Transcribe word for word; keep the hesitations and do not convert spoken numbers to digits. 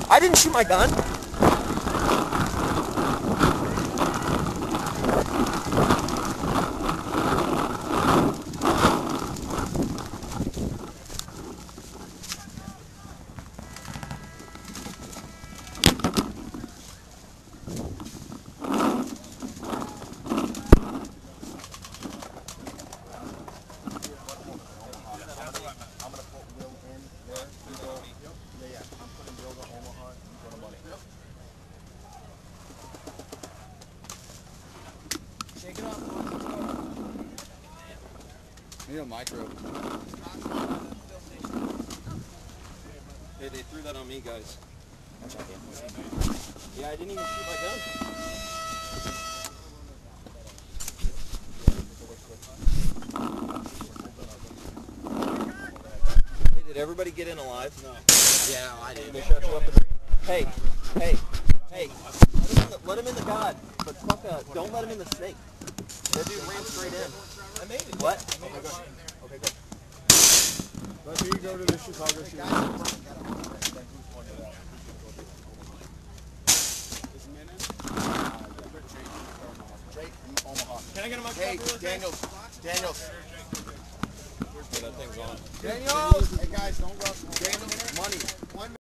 I didn't shoot my gun. Shake it off. I need a micro. Hey, they threw that on me, guys. Yeah, I didn't even shoot my gun. Hey, did everybody get in alive? No. Yeah, I did. They shut you up. And... Hey, hey, hey. Let him in the, let him in the god, but fuck uh, don't let him in the snake. That dude ran straight in. I made it. What? Okay, good. Okay, good. Let me go to the Chicago shooting. Can I get a microphone? Hey, Daniels. Daniels. Yeah, that thing's on. Daniels! Hey guys, don't rush. Daniels, money. One